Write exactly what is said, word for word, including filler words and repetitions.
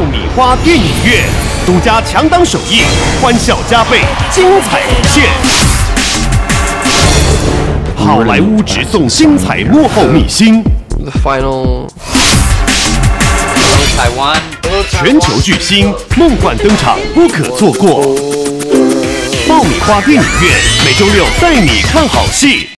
米花电影院独家强档首映，欢笑加倍，精彩无限。好莱坞直送精彩幕后秘辛。 The final. Taiwan. 全球巨星梦幻登场，不可错过。爆米花电影院每周六带你看好戏。